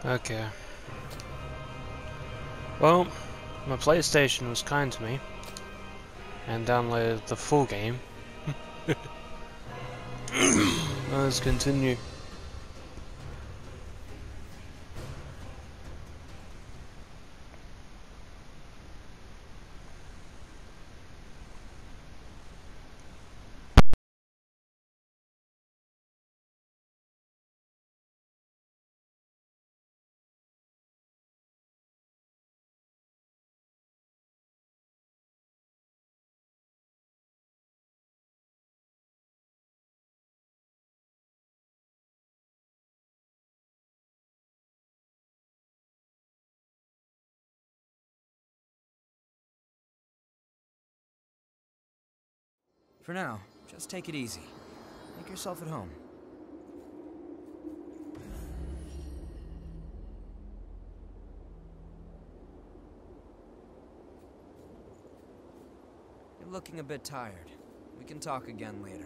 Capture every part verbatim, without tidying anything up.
Okay. Well, my PlayStation was kind to me and downloaded the full game. Let's continue. For now, just take it easy. Make yourself at home. You're looking a bit tired. We can talk again later.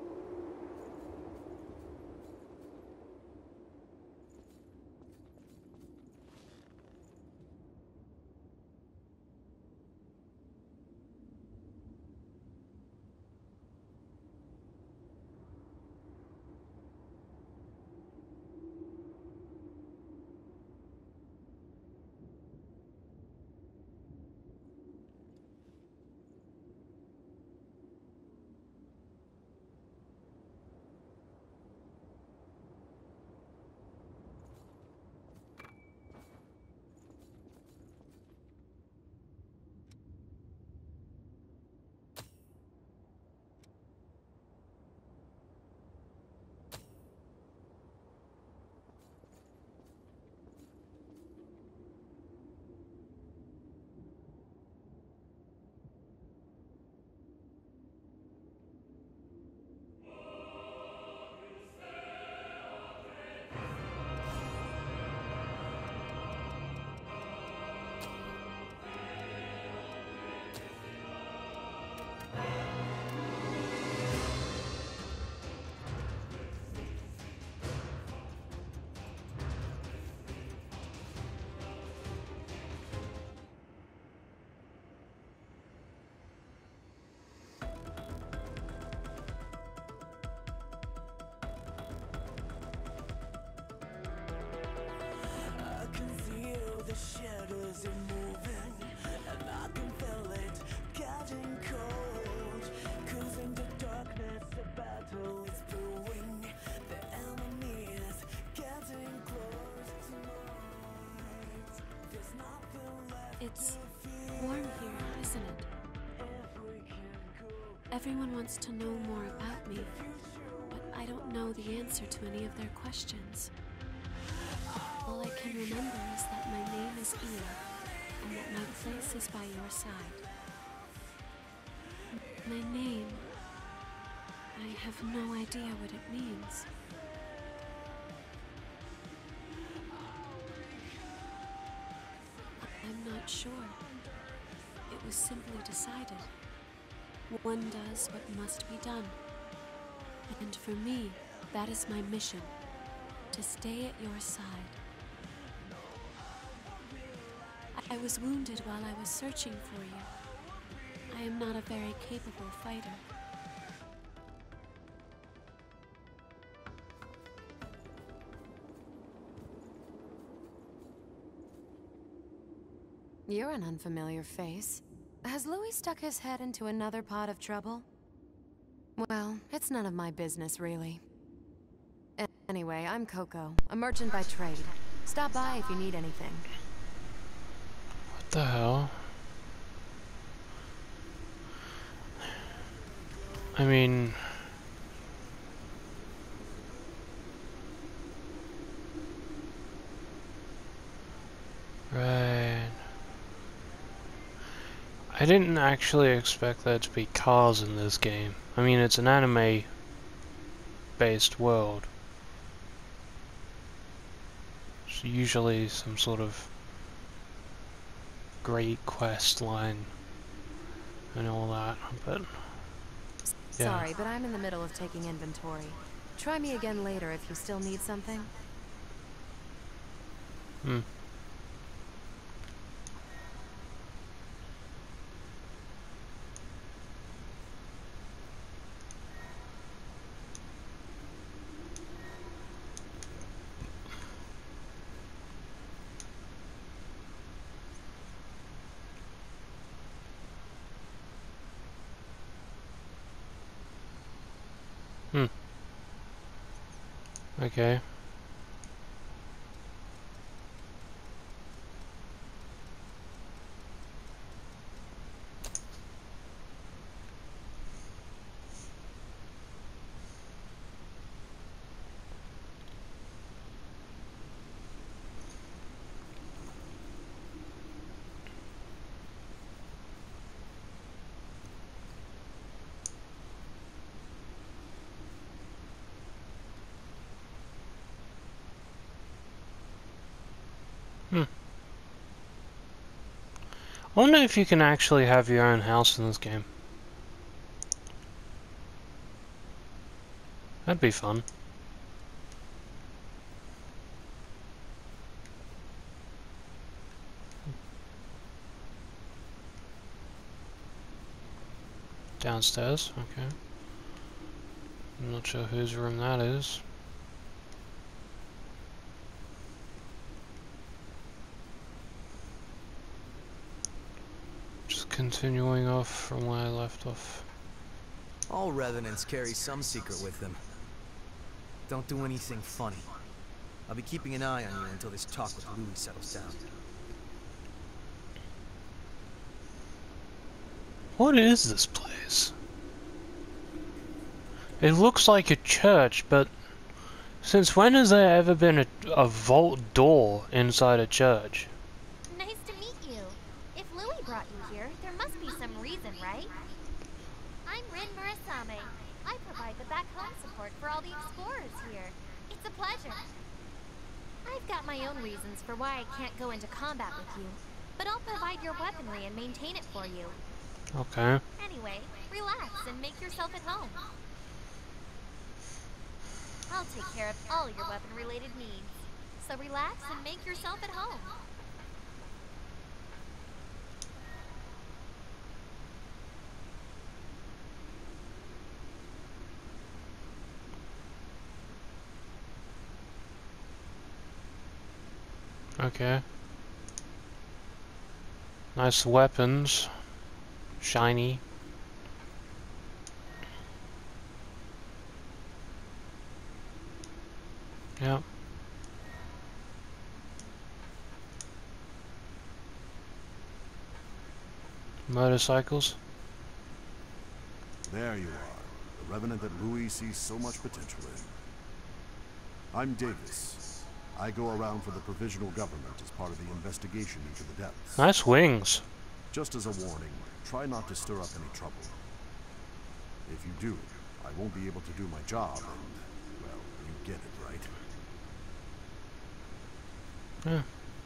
Shadows are moving, and I can feel it getting cold. Cruising the darkness, the battle is brewing. The enemy is getting close tonight. There's nothing left. It's warm here, isn't it? Everyone wants to know more about me, but I don't know the answer to any of their questions. All I can remember is that my name is Ia, and that my place is by your side. My name... I have no idea what it means. I'm not sure. It was simply decided. One does what must be done. And for me, that is my mission. To stay at your side. I was wounded while I was searching for you. I am not a very capable fighter. You're an unfamiliar face. Has Louis stuck his head into another pot of trouble? Well, it's none of my business, really. A- anyway, I'm Coco, a merchant by trade. Stop by if you need anything. What the hell? I mean... Right... I didn't actually expect there to be cars in this game. I mean, it's an anime-based world. It's usually some sort of great quest line and all that, but... yeah. Sorry, but I'm in the middle of taking inventory. Try me again later if you still need something. Hmm. Hmm. Okay. Hmm. I wonder if you can actually have your own house in this game. That'd be fun. Downstairs, okay. I'm not sure whose room that is. Just continuing off from where I left off. All revenants carry some secret with them. Don't do anything funny. I'll be keeping an eye on you until this talk with Louis settles down. What is this place? It looks like a church, but since when has there ever been a, a vault door inside a church? Nice to meet you. If Louis brought you here, there must be some reason, right? I'm Rin Murasame. I provide the back home support for all the explorers here. It's a pleasure. I've got my own reasons for why I can't go into combat with you, but I'll provide your weaponry and maintain it for you. Okay. Anyway, relax and make yourself at home. I'll take care of all your weapon-related needs. So relax and make yourself at home. Okay. Nice weapons. Shiny. Yep. Motorcycles. There you are, the revenant that Louis sees so much potential in. I'm Davis. I go around for the provisional government as part of the investigation into the depths. Nice wings. Just as a warning, try not to stir up any trouble. If you do, I won't be able to do my job, and, well, you get it, right? Yeah.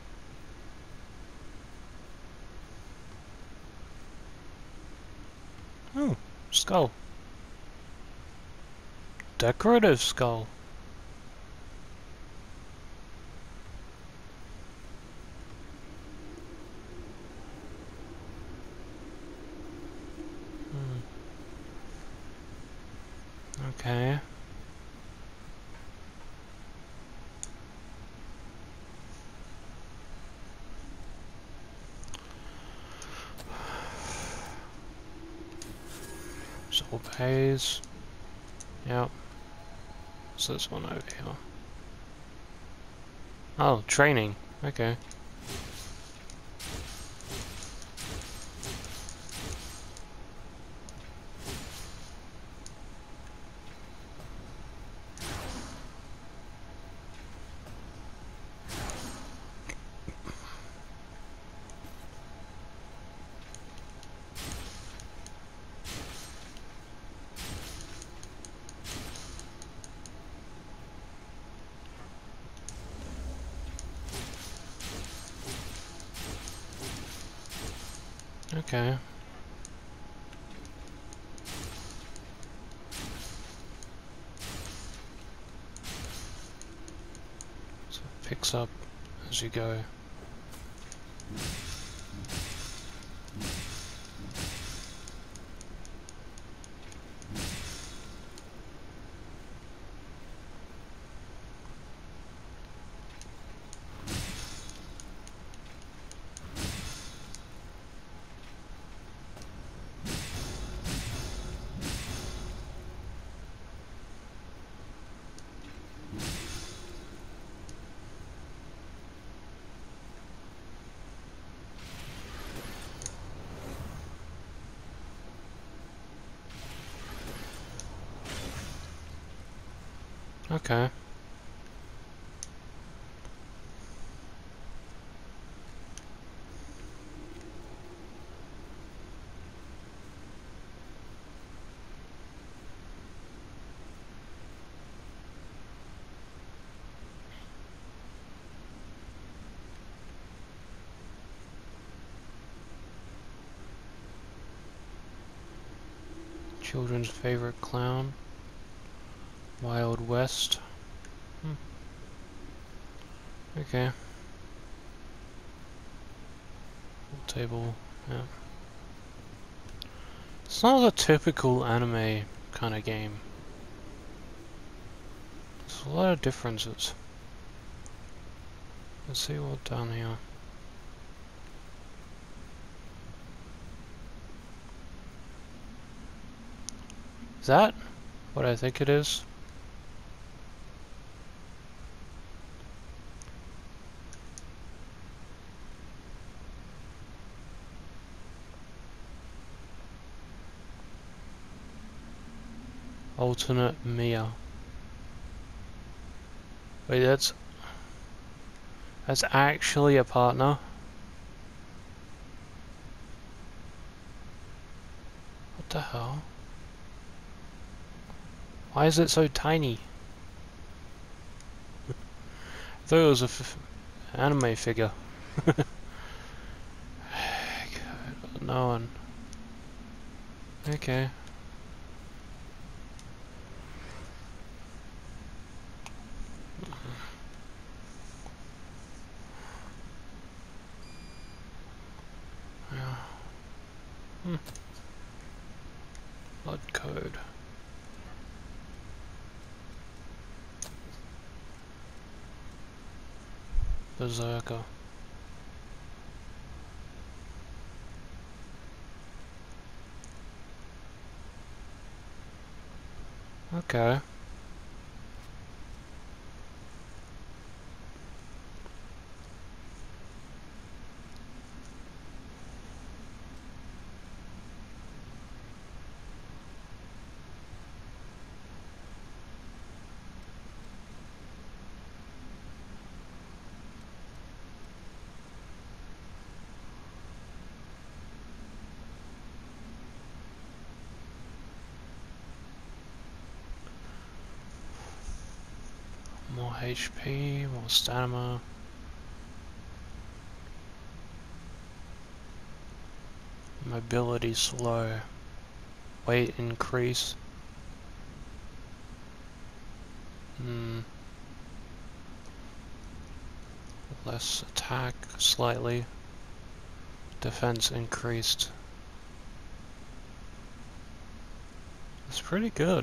Oh, skull. Decorative skull. Hmm. Okay. Soul pays. Yep. So this one over here. Oh, training. Okay. Okay. So it picks up as you go. Okay. Children's favorite clown. Wild West. Hmm. Okay. Table, yeah. It's not a typical anime kind of game. There's a lot of differences. Let's see what's down here. Is that what I think it is? Alternate Mia. Wait, that's that's actually a partner? What the hell? Why is it so tiny? I thought it was a f anime figure. No one. Okay. Hmm. Blood code. Berserker. Okay. More H P, more stamina. Mobility slow. Weight increase. Hmm. Less attack slightly. Defense increased. That's pretty good.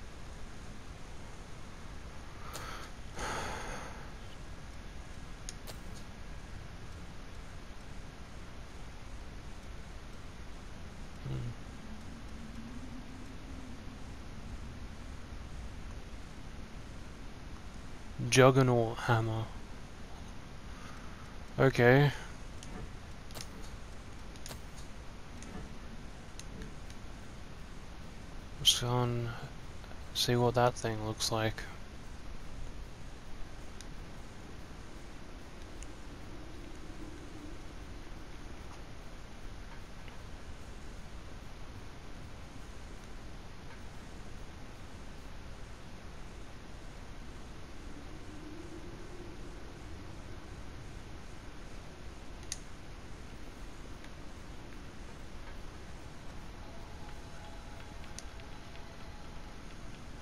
Juggernaut hammer. Okay. Let's go and see what that thing looks like.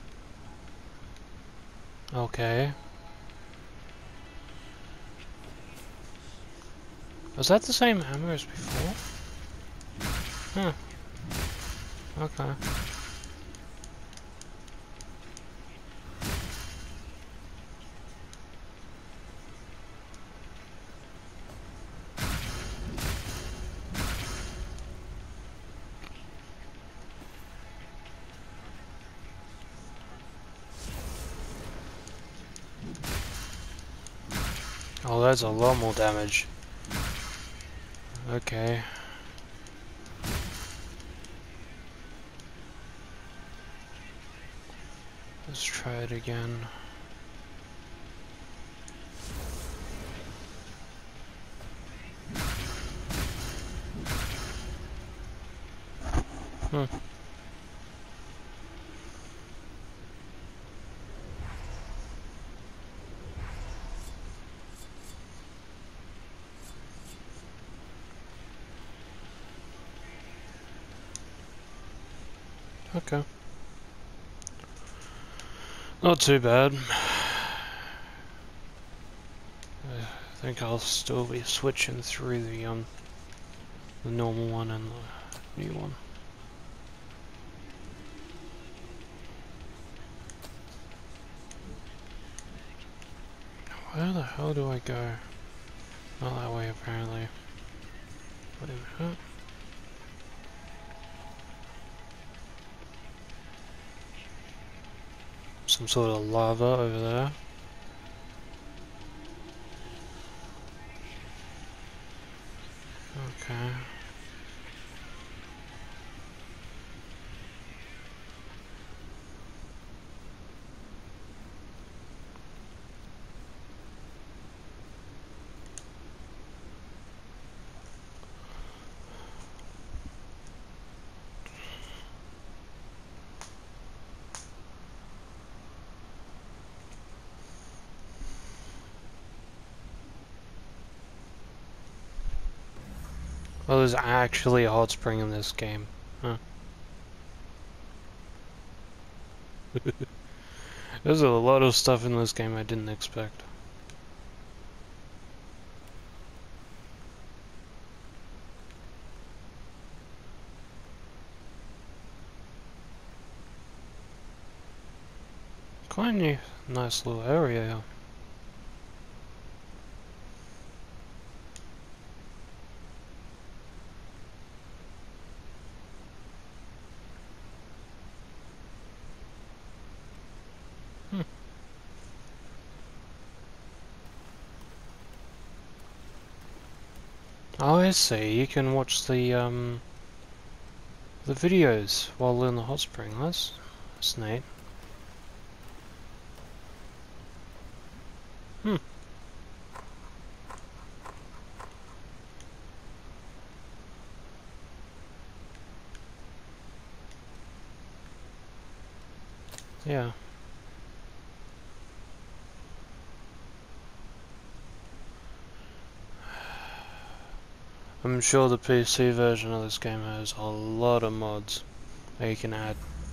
Okay. Was that the same ammo as before? Huh. Okay. Oh, that's a lot more damage. Okay. Let's try it again. Hmm. Okay. Not too bad. I think I'll still be switching through the um the normal one and the new one. Where the hell do I go? Not that way apparently. Wait a minute. Some sort of lava over there. Okay. Oh, there's actually a hot spring in this game. Huh. There's a lot of stuff in this game I didn't expect. Quite a nice little area here. Oh, I see. You can watch the um the videos while in the hot spring. That's that's neat. Hmm. Yeah. I'm sure the P C version of this game has a lot of mods that you can add.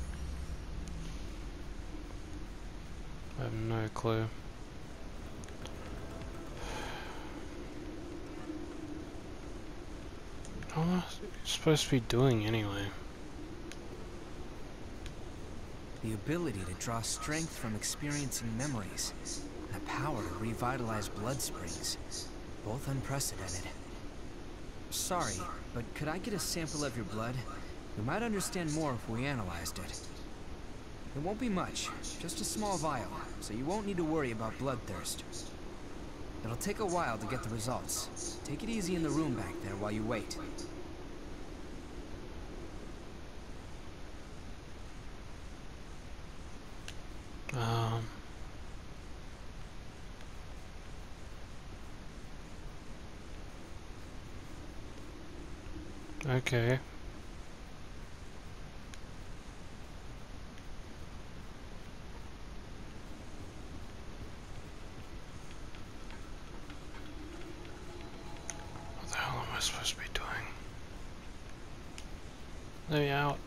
I have no clue. What am I supposed to be doing anyway? The ability to draw strength from experiencing memories, and the power to revitalize blood springs, both unprecedented. Sorry, but could I get a sample of your blood? We might understand more if we analyzed it. It won't be much, just a small vial, so you won't need to worry about bloodthirst. It'll take a while to get the results. Take it easy in the room back there while you wait. Um. Okay. What the hell am I supposed to be doing? Let me out.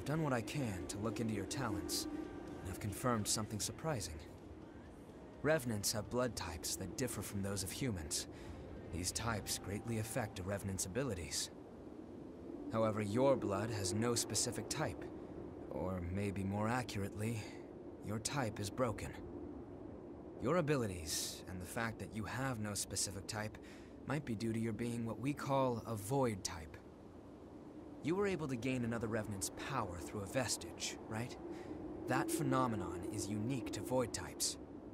done what I can to look into your talents, and I've confirmed something surprising. Revenants have blood types that differ from those of humans. These types greatly affect a Revenant's abilities. However, your blood has no specific type. Or maybe more accurately, your type is broken. Your abilities, and the fact that you have no specific type, might be due to your being what we call a void type. You were able to gain another Revenant's power through a vestige, right? That phenomenon is unique to void types.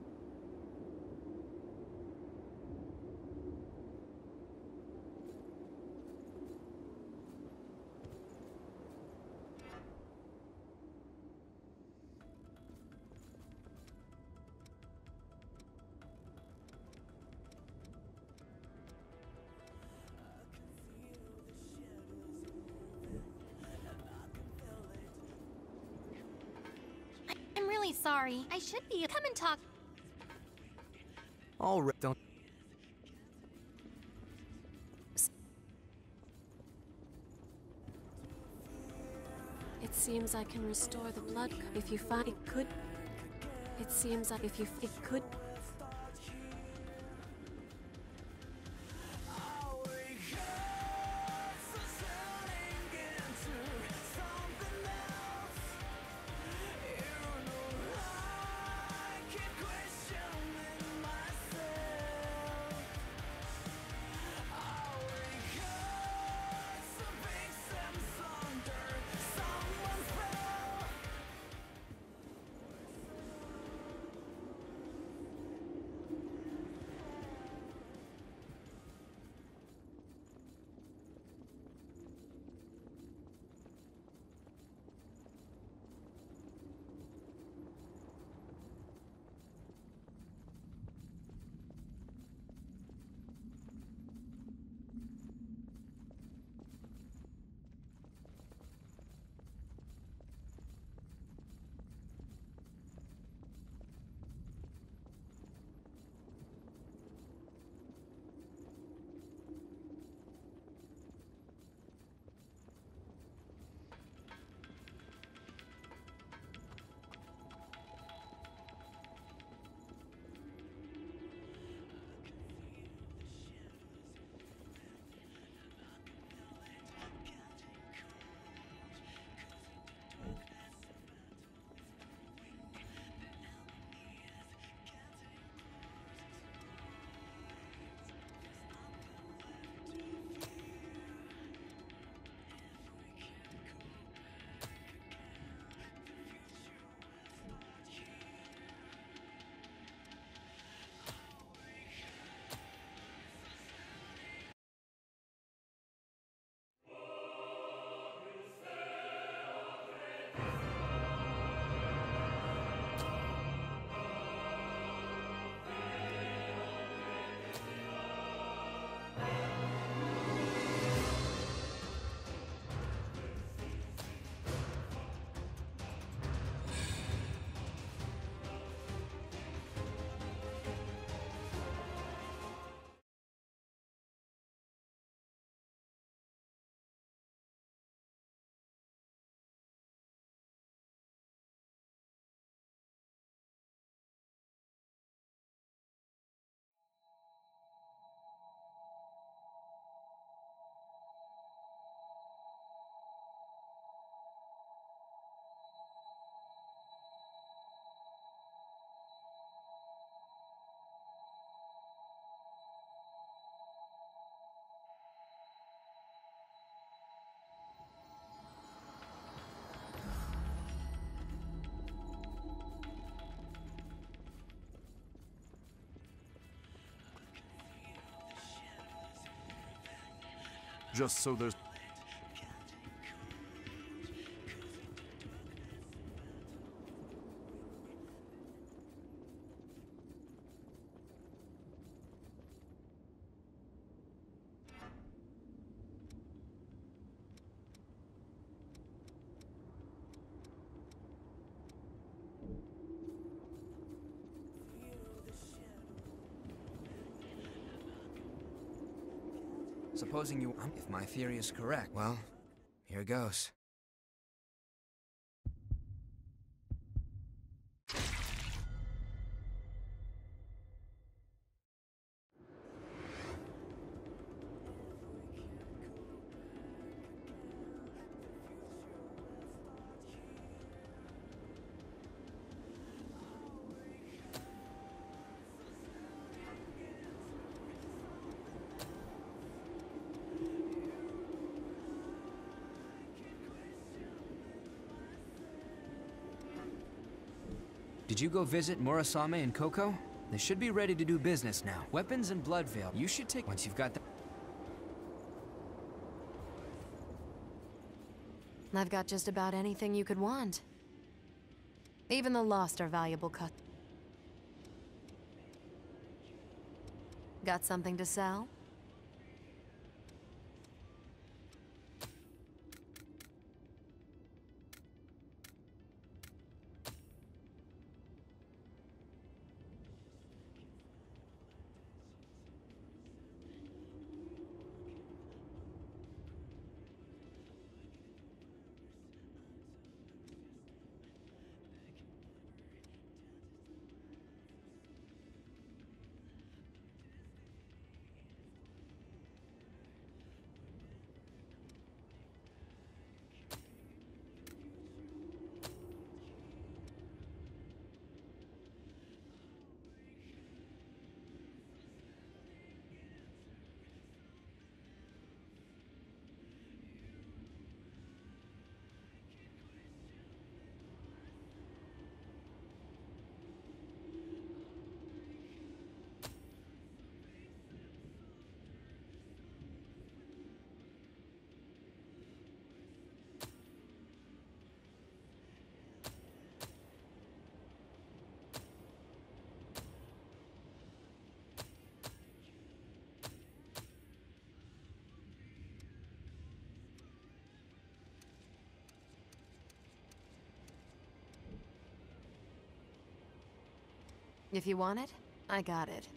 I'm really sorry. I should be. Come and talk. All right, don't... It seems I can restore the blood c- if you find it could. It seems like if you f- it could. Just so there's... Supposing you... If my theory is correct, well, here goes. Did you go visit Murasame and Coco? They should be ready to do business now. Weapons and blood veil. You should take once you've got the. I've got just about anything you could want. Even the lost are valuable cut. Got something to sell? If you want it, I got it.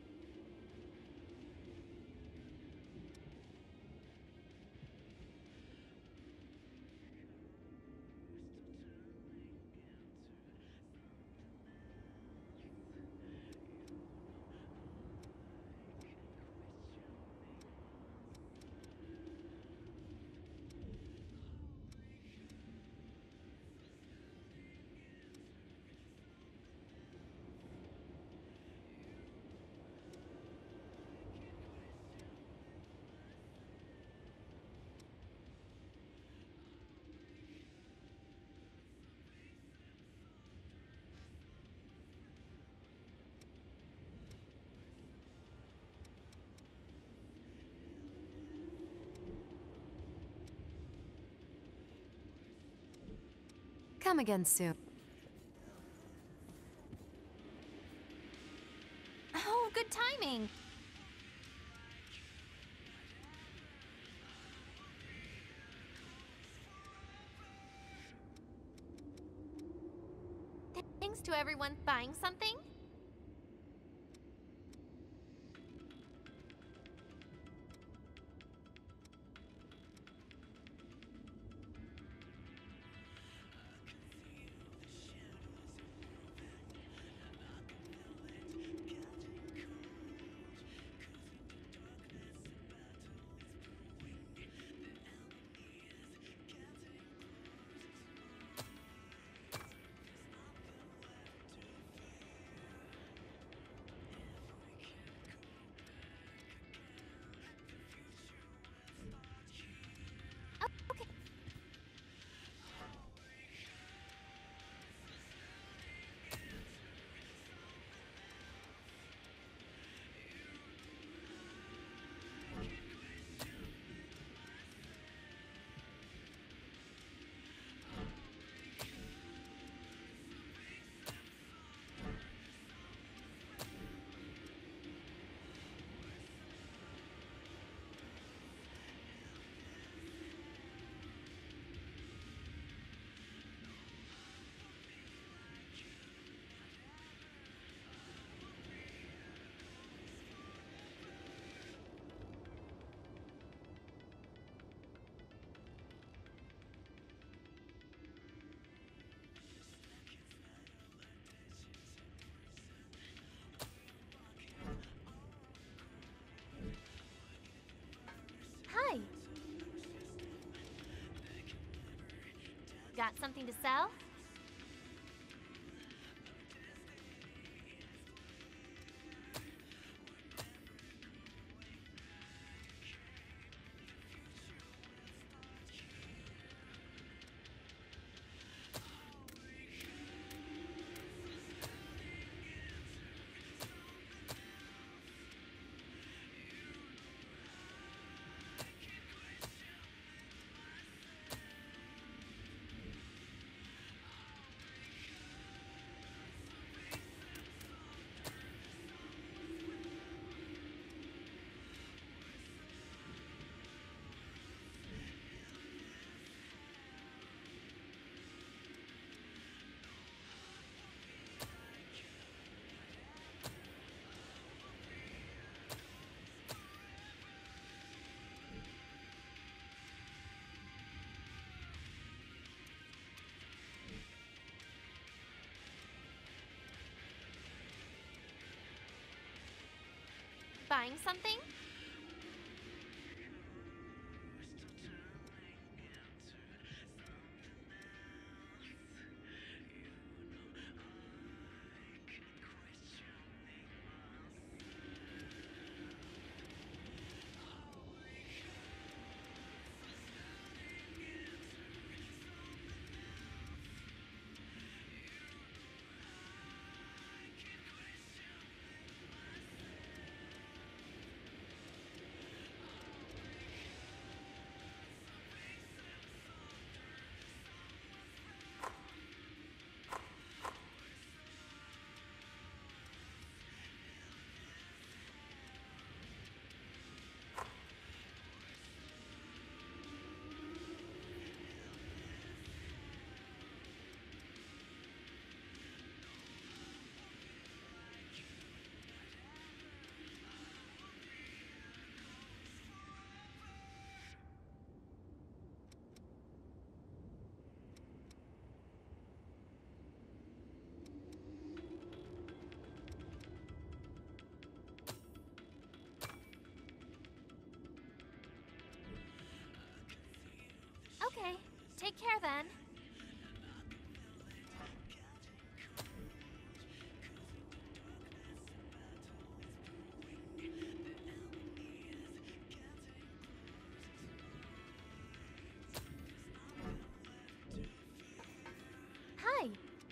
Come again soon. Oh, good timing. Thanks to everyone buying something. Hi. Got something to sell? trying something? Okay, take care then. Hi.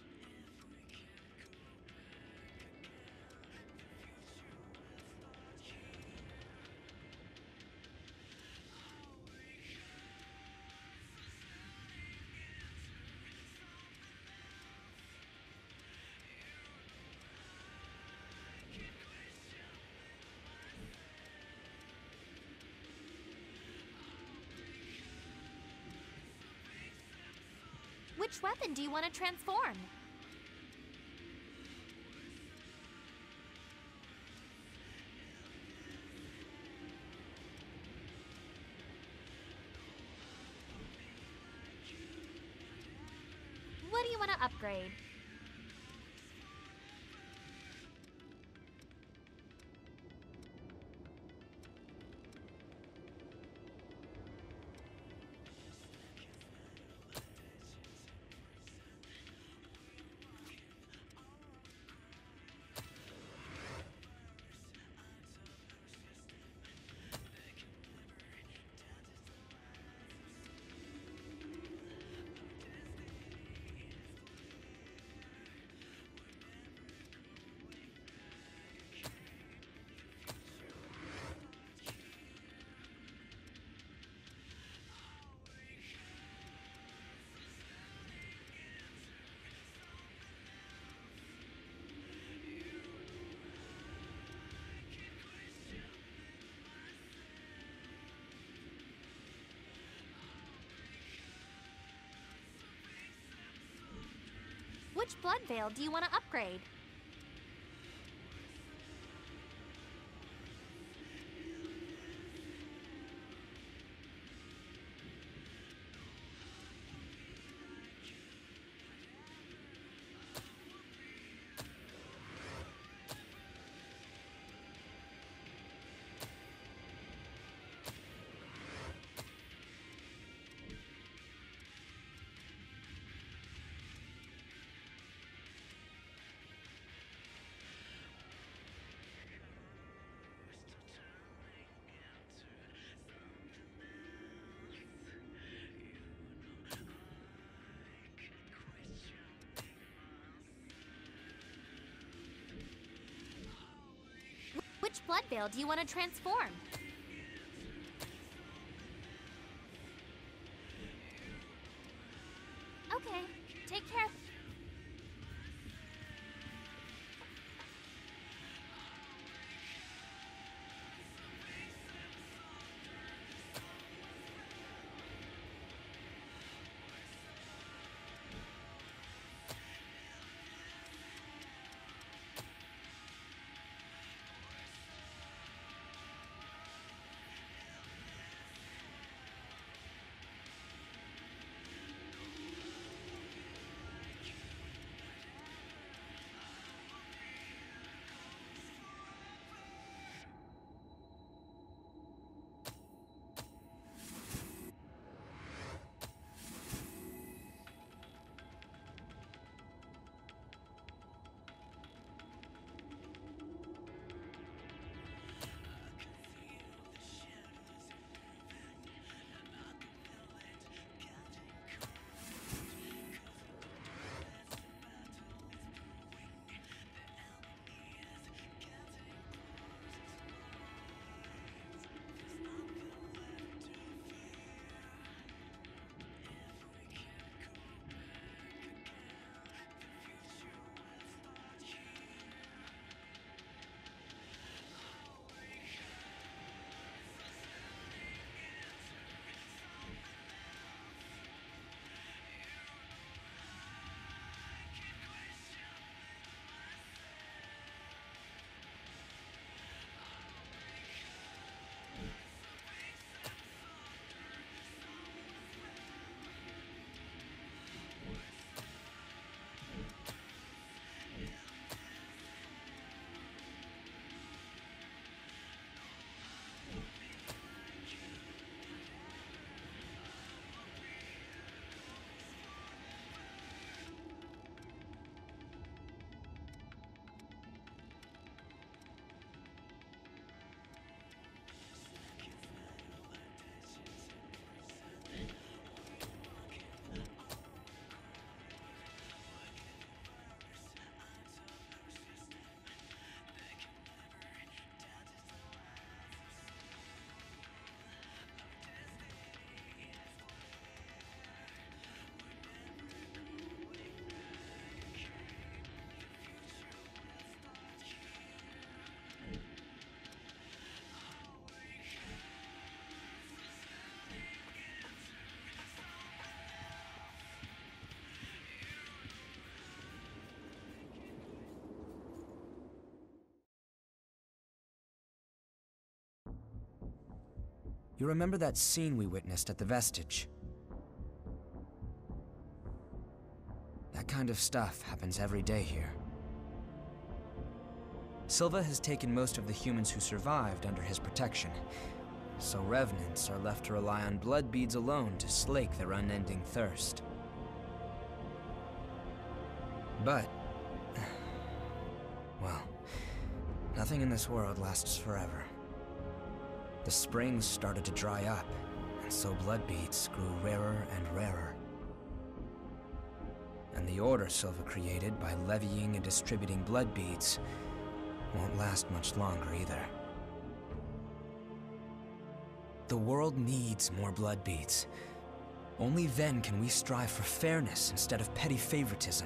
Which weapon do you want to transform? What do you want to upgrade? Which blood veil do you want to upgrade? Which blood veil do you want to transform? Okay, take care. You remember that scene we witnessed at the Vestige? That kind of stuff happens every day here. Silva has taken most of the humans who survived under his protection, so revenants are left to rely on blood beads alone to slake their unending thirst. But, well, nothing in this world lasts forever. The springs started to dry up, and so blood beads grew rarer and rarer. And the order Silva created by levying and distributing blood beads won't last much longer either. The world needs more blood beads. Only then can we strive for fairness instead of petty favoritism.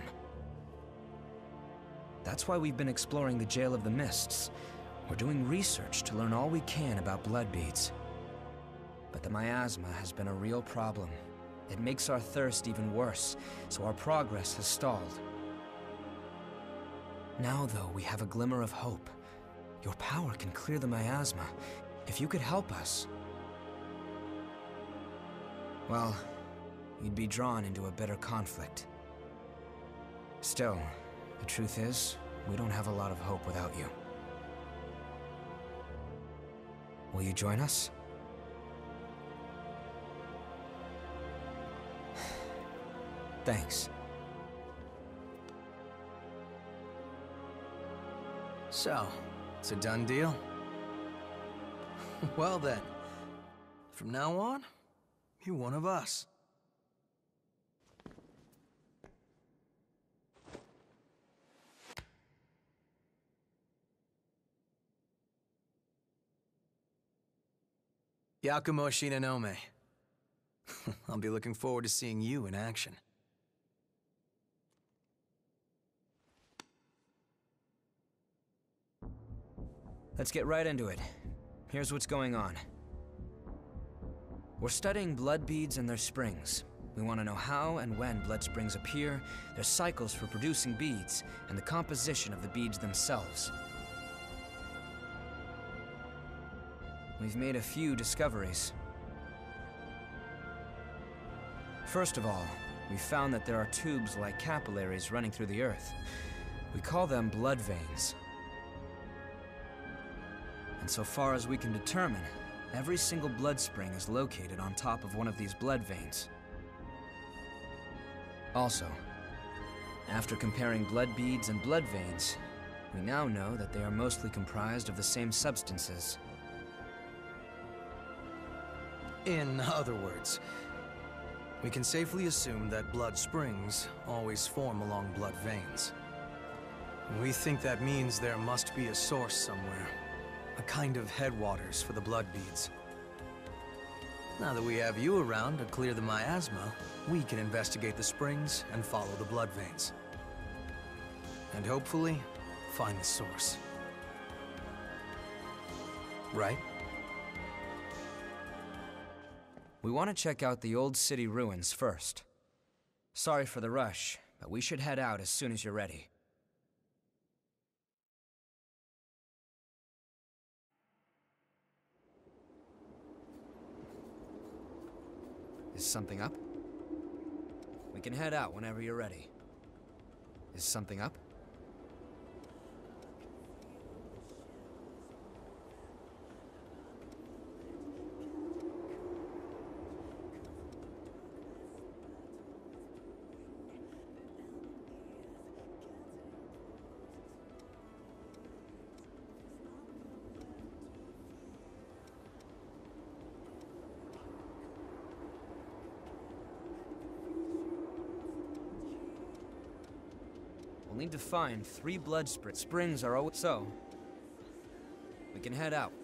That's why we've been exploring the Jail of the Mists. We're doing research to learn all we can about blood beads. But the miasma has been a real problem. It makes our thirst even worse, so our progress has stalled. Now, though, we have a glimmer of hope. Your power can clear the miasma. If you could help us... well, you'd be drawn into a bitter conflict. Still, the truth is, we don't have a lot of hope without you. Will you join us? Thanks. So, it's a done deal? Well then, from now on, you're one of us. Yakumo Shinonome. I'll be looking forward to seeing you in action. Let's get right into it. Here's what's going on. We're studying blood beads and their springs. We want to know how and when blood springs appear, their cycles for producing beads, and the composition of the beads themselves. We've made a few discoveries. First of all, we found that there are tubes like capillaries running through the earth. We call them blood veins. And so far as we can determine, every single blood spring is located on top of one of these blood veins. Also, after comparing blood beads and blood veins, we now know that they are mostly comprised of the same substances. In other words, we can safely assume that blood springs always form along blood veins. We think that means there must be a source somewhere. A kind of headwaters for the blood beads. Now that we have you around to clear the miasma, we can investigate the springs and follow the blood veins. And hopefully, find the source. Right? We want to check out the old city ruins first. Sorry for the rush, but we should head out as soon as you're ready. Is something up? We can head out whenever you're ready. Is something up? We'll need to find three blood spr- springs are always so. We can head out.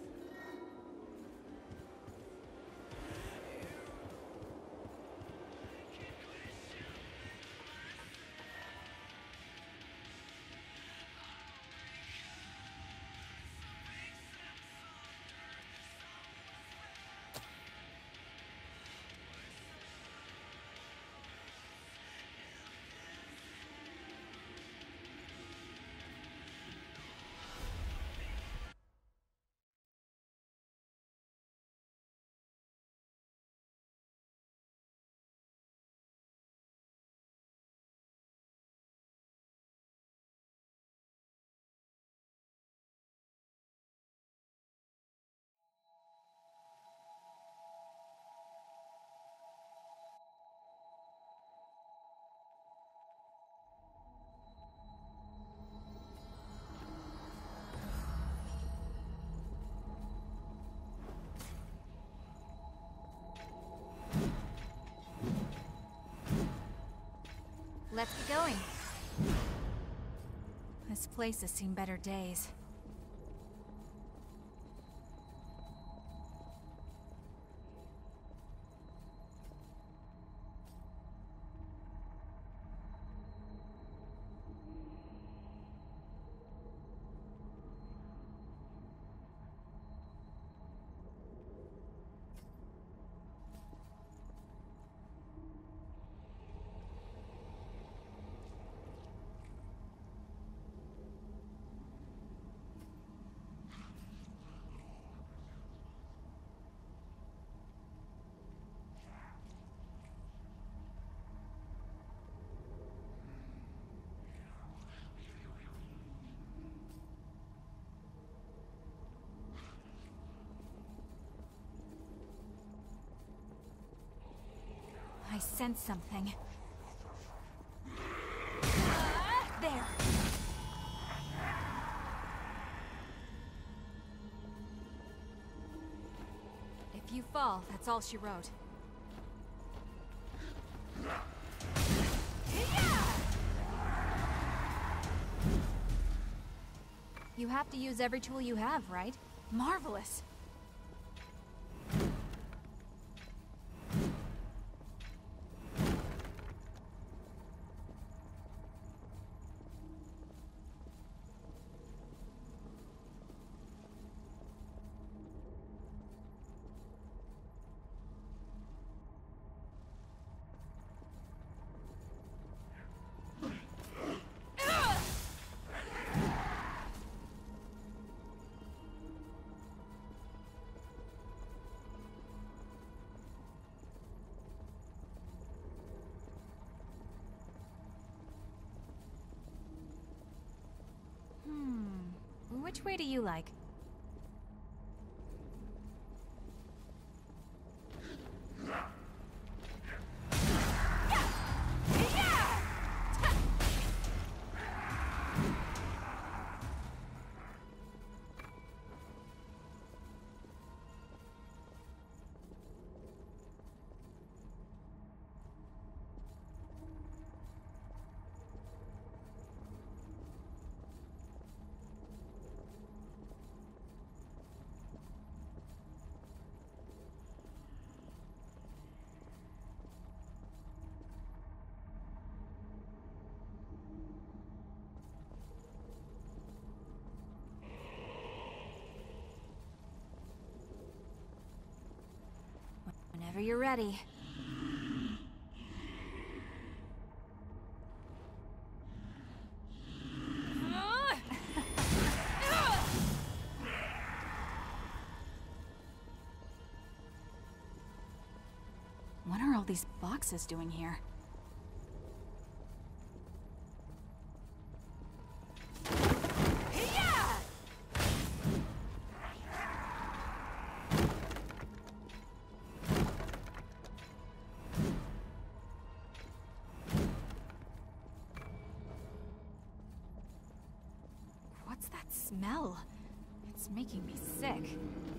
let's get going. This place has seen better days. I sense something. Uh, there. If you fall, that's all she wrote. You have to use every tool you have, right? Marvelous. Which way do you like? Whenever you're ready. What are all these boxes doing here? What's that smell? It's making me sick.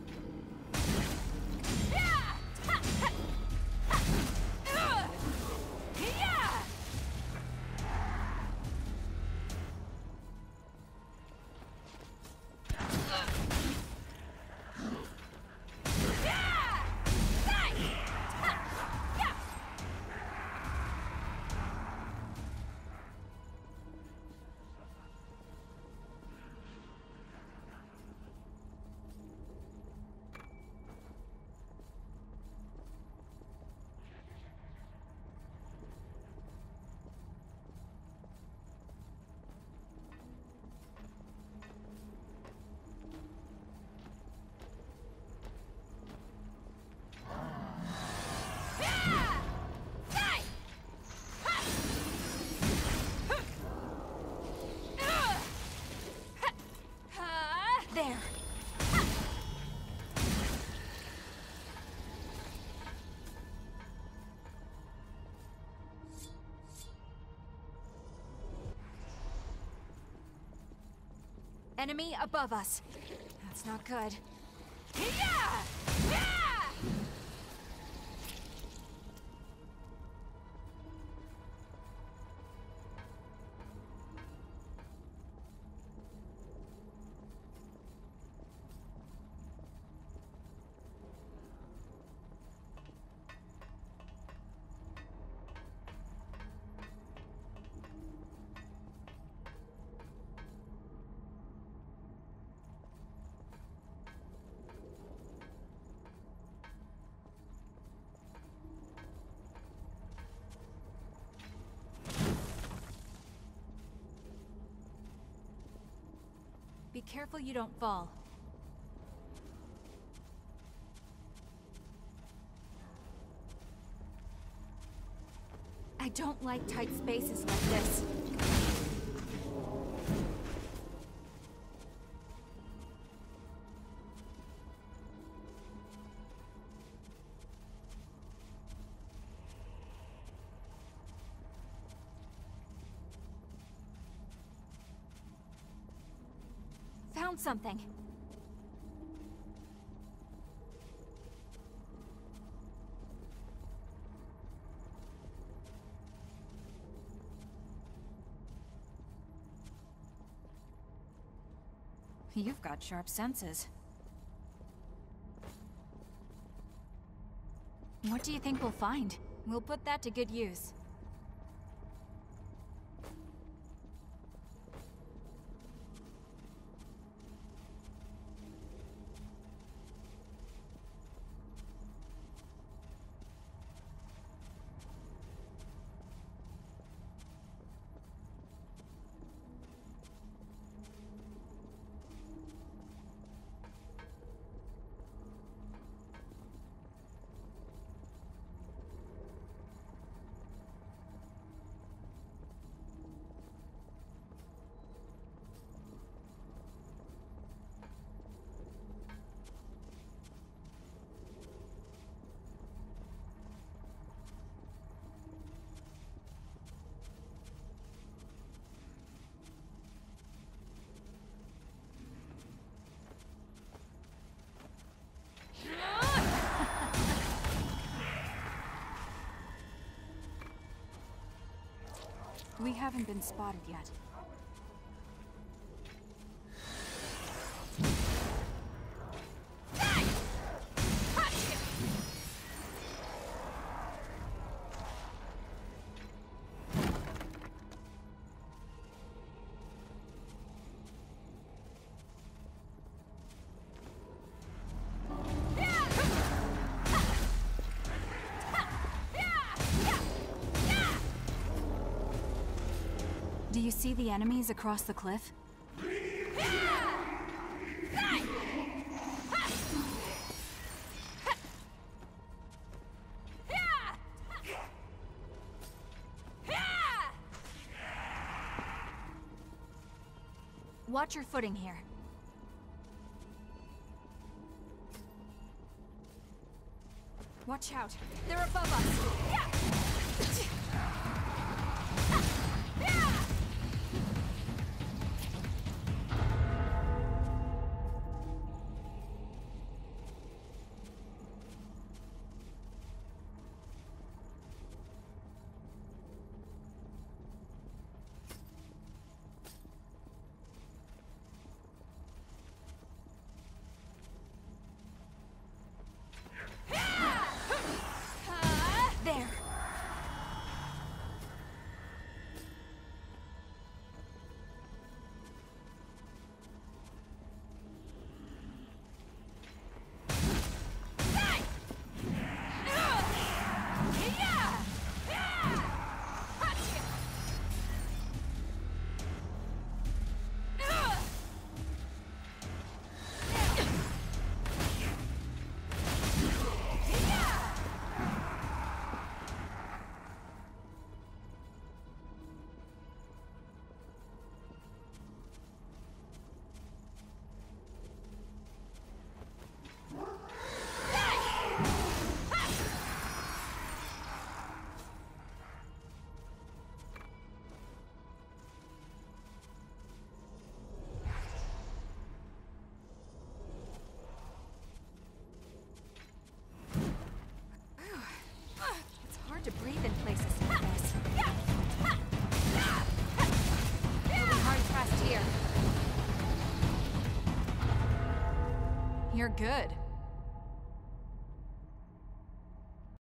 There. Enemy above us. That's not good. Yeah! Yeah! Be careful you don't fall. I don't like tight spaces like this. Found something. You've got sharp senses. What do you think we'll find? We'll put that to good use. We haven't been spotted yet. Do you see the enemies across the cliff? Watch your footing here. Watch out. They're above us. There. To breathe in places like this. We'll be hard pressed here. You're good.